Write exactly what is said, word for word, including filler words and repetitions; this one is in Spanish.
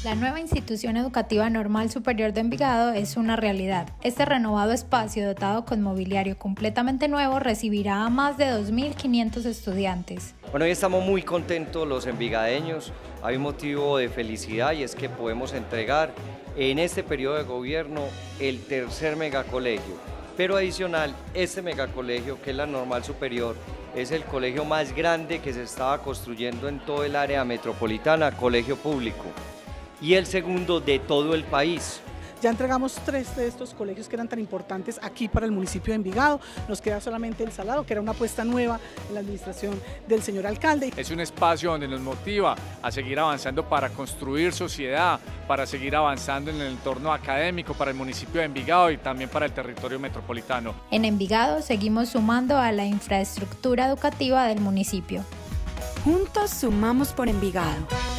La nueva institución educativa Normal Superior de Envigado es una realidad. Este renovado espacio, dotado con mobiliario completamente nuevo, recibirá a más de dos mil quinientos estudiantes. Bueno, hoy estamos muy contentos los envigadeños. Hay un motivo de felicidad y es que podemos entregar en este periodo de gobierno el tercer megacolegio. Pero adicional, este megacolegio, que es la Normal Superior, es el colegio más grande que se estaba construyendo en todo el área metropolitana, colegio público, y el segundo de todo el país. Ya entregamos tres de estos colegios que eran tan importantes aquí para el municipio de Envigado. Nos queda solamente el Salado, que era una apuesta nueva en la administración del señor alcalde. Es un espacio donde nos motiva a seguir avanzando para construir sociedad, para seguir avanzando en el entorno académico para el municipio de Envigado y también para el territorio metropolitano. En Envigado seguimos sumando a la infraestructura educativa del municipio. Juntos sumamos por Envigado.